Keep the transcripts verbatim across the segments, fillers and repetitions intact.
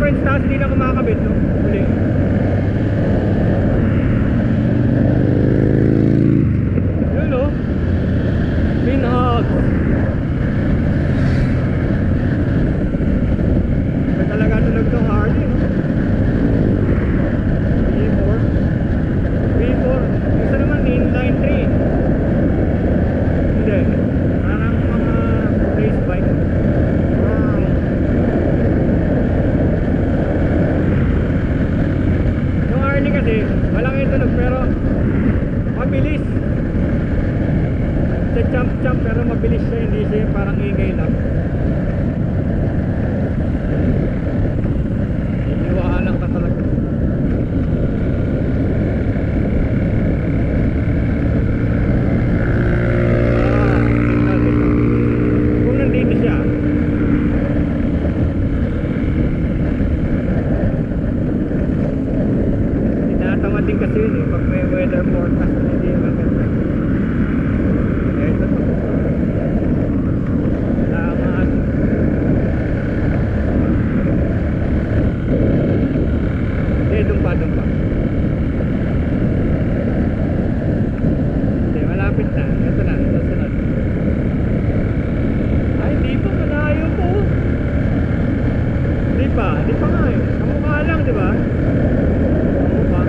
friends, tapos hindi na kumakabit, no? Uli. Yun, no? Pinhog. May talaga tunog ng Harley, no? B four. B four. Isa naman, inline three. Hindi. Parang mga race bike. Wow. Yung Harley kasi, malaki yung tunog pero mabilis. Sa jump-jump pero mabilis siya, hindi siya parang ingay lang. Iniwanan ka talaga. Ah, ito, ito. Kung nandito siya, tinatamad din kasi yun eh, pag may weather forecast na hindi maganda. Ito to. Salamat. Hindi, dumpa, dumpa. Hindi, malapit na. Ito na, ito sunod. Ay, hindi pa, malayo po. Hindi pa, hindi pa nga eh. Kamukha lang, di ba? Kamukha.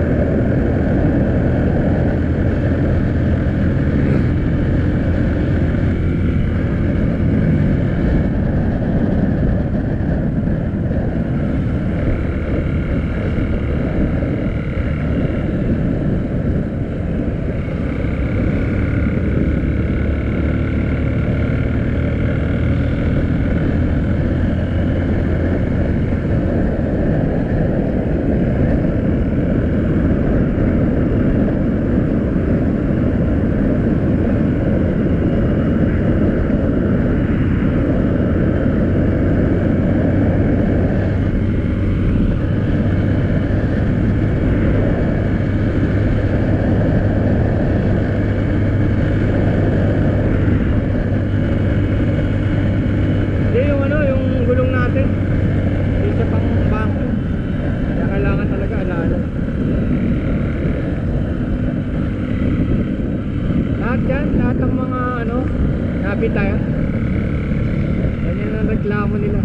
Hindi, yung ano, yung gulong natin. Hindi siya pang bangko. Kaya kailangan talaga alala. Lahat yan, lahat ng mga ano, happy tayo. Yan ang reklamo nila.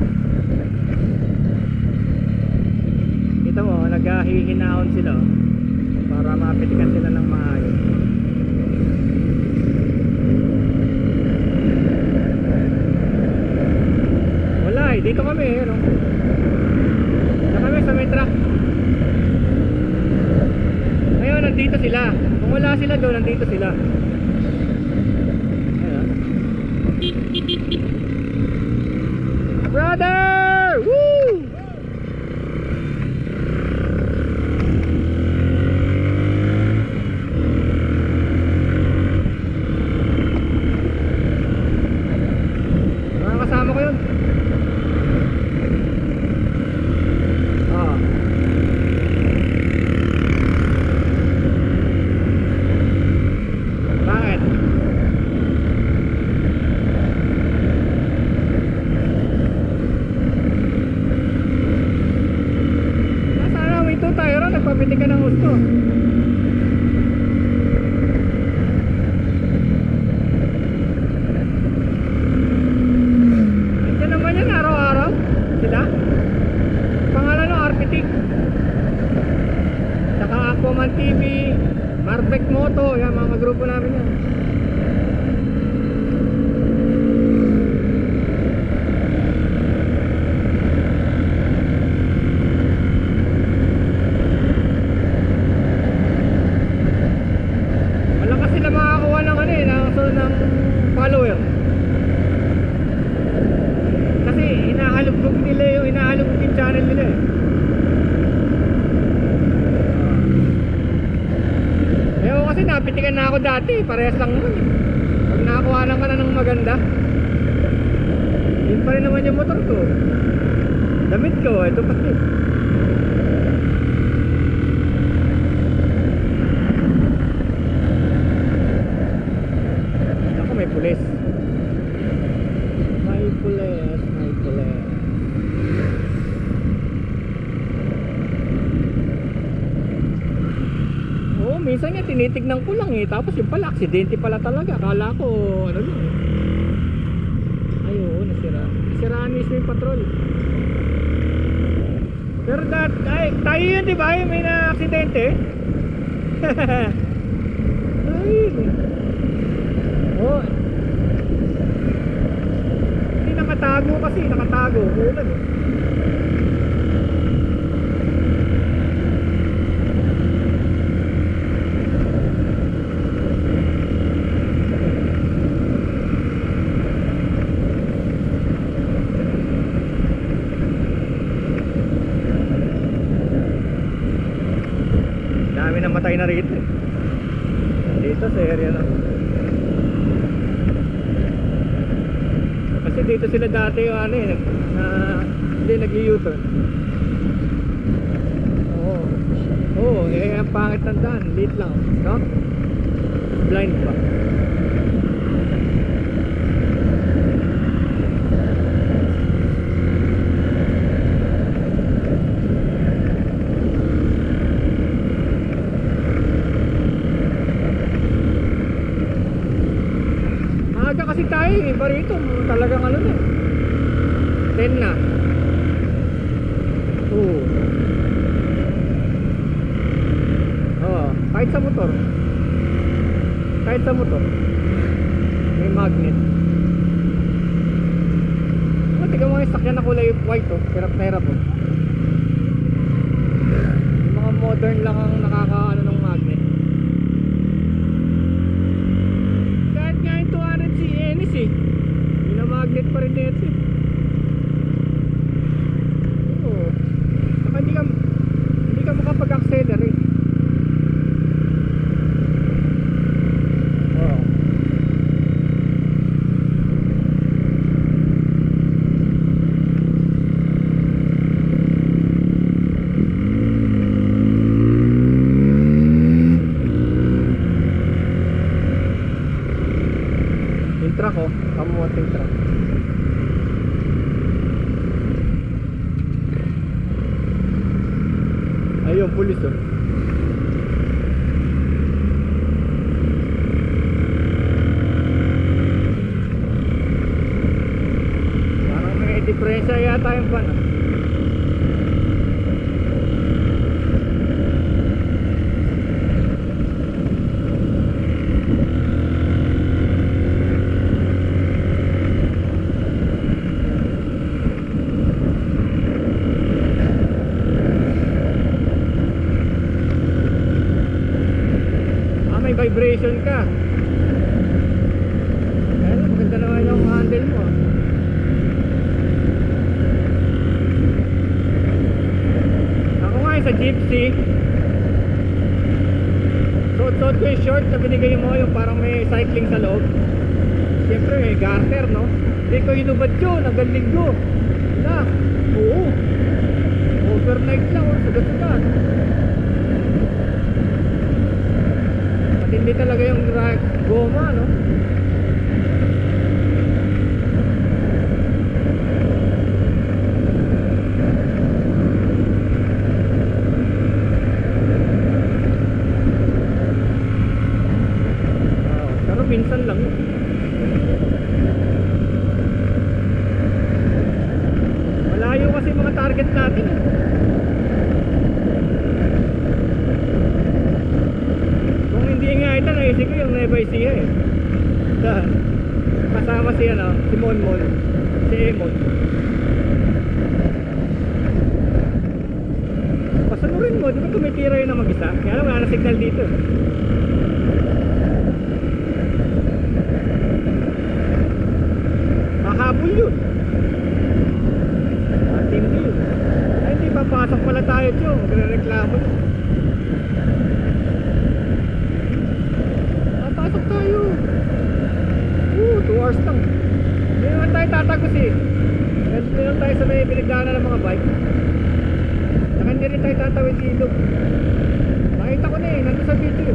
Kita mo, naghahihinahon sila oh, para mapitikan sila ng maayos. Wala eh, dito kami eh, no? Dito kami sa may truck. Ngayon, nandito sila. Kung wala sila doon, nandito sila. Ayan. Brother! Woo! Mga kasama ko yun. Ah. Bakit? Sana may two tayo ron, nagpapiti ka ng gusto. Ito naman yan, araw-araw. Sila? Pangalan ng Arpitic. Saka Aquaman T V, Marbek Moto, yan mga grupo namin yan. Malakas sila makakuha ng ano eh, ng, so, ng follower. Kasi inahalugog nila yung inahalugog yung channel nila eh. Ewan kasi napitikan na ako dati, parehas lang naman eh. Pag nakakuha lang ka na ng maganda, yun pa rin naman yung motor ko. Damit ko, ito pati. Ako may pulis. May pulis, may pulis. Minsan nga tinitignan ko lang eh, tapos yung pala aksidente pala talaga. Akala ko ano lang eh. Ay oo, nasira. Nasiraan mismo yung patrol. Pero dat, ay, tayo yun di ba? Yung may na aksidente. Ay. Oh. Hindi nakatago kasi, nakatago. Ulan eh. Namatay na rito eh. Dito sa area na. Kasi dito sila dati yung ano eh nag, na, hindi nag-u-turn. Oo. Oo, eh ang pangit ng daan, late lang, no? Blind pa. Kasi tayo iba rito talagang ano na ten na. Oo. Oo, kahit sa motor kahit sa motor may magnet. Oh, tignan mo yung sakyan na kulay white oh, hirap na hirap oh. Yung mga modern lang ang nakakaano ng magnet. Eh. Minamagnet pa rin dito eh. Oo. Saka hindi ka hindi ka makapag-accelerate. Oo. Truck oh, kamuting truck. Ayun, pulis oh. Parang may diferensya yata yung pan oh. Vibration ka. Ayun, maganda naman yung handle mo. Ako nga sa Gypsy, suot-suot ko yung short na binigay mo, yung parang may cycling sa loob. Siyempre may garter no. Hindi ko hinubad yun hanggang linggo. Wala. Oo. Overnight lang. Sagat-sagat. Hindi talaga yung goma no. Oh, pero minsan lang yun. Malayo kasi mga target natin eh. Naisip ko yung Nueva Ecija eh. Kasama si ano, si Monmon, si Emon. Pasanurin mo, di ba tumitira yun na mag-isa? Kaya lang wala na signal dito. Kahabol yun. Matindi yun. Ay hindi, papasok pala tayo tiyo. Magre-reklamo yun. Pasok tayo. Oo, two hours lang. Hindi naman tayo tatagos eh. Hindi naman tayo sa may pinagdaanan ng mga bike. Saka hindi rin tayo tatawid dito. Nakita ko na eh, nandun sa video.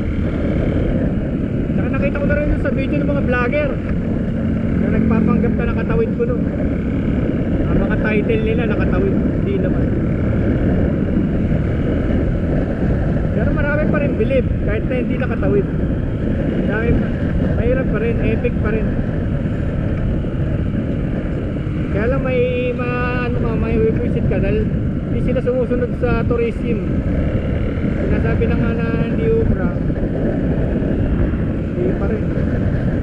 Saka nakita ko na rin sa video ng mga vlogger na nagpapanggap na nakatawid ko no. Ang mga title nila nakatawid. Hindi naman. Pero marami marami pa rin bilib kahit na hindi nakatawid. Dami pa. Mahirap pa rin, epic pa rin. Kaya lang may ma, ano ka, may visit ka dahil hindi sila sumusunod sa tourism. Sinasabi na nga na hindi ubra, hindi pa rin.